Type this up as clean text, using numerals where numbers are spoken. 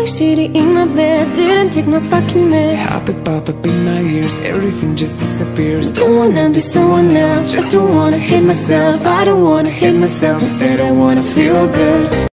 like shitty in my bed, didn't take my fucking meds. Pop up in my ears, everything just disappears. Don't wanna be someone else, just don't wanna hate myself. I don't wanna hate myself, instead I wanna feel good.